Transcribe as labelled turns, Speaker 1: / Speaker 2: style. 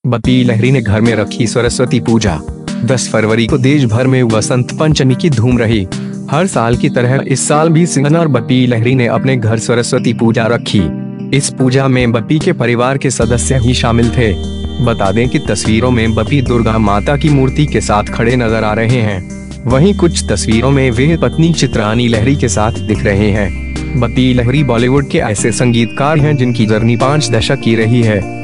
Speaker 1: बप्पी लहरी ने घर में रखी सरस्वती पूजा। 10 फरवरी को देश भर में वसंत पंचमी की धूम रही। हर साल की तरह इस साल भी सिंघन और बप्पी लहरी ने अपने घर सरस्वती पूजा रखी। इस पूजा में बप्पी के परिवार के सदस्य ही शामिल थे। बता दें कि तस्वीरों में बप्पी दुर्गा माता की मूर्ति के साथ खड़े नजर आ रहे हैं। वहीं कुछ तस्वीरों में वे पत्नी चित्रानी लहरी के साथ दिख रहे हैं। बप्पी लहरी बॉलीवुड के ऐसे संगीतकार हैं जिनकी जर्नी 5 दशक की रही है।